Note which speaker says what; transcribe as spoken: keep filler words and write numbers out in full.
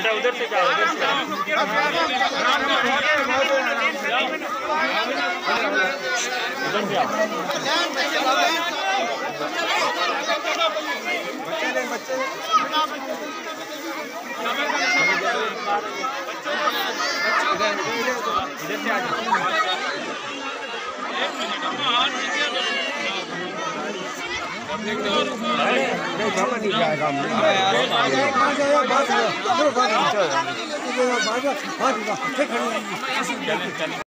Speaker 1: बेटा उधर से जाओ, उधर से जाओ। उधर से आओ। बच्चे इधर से आ जाओ। नहीं जाएगा हम।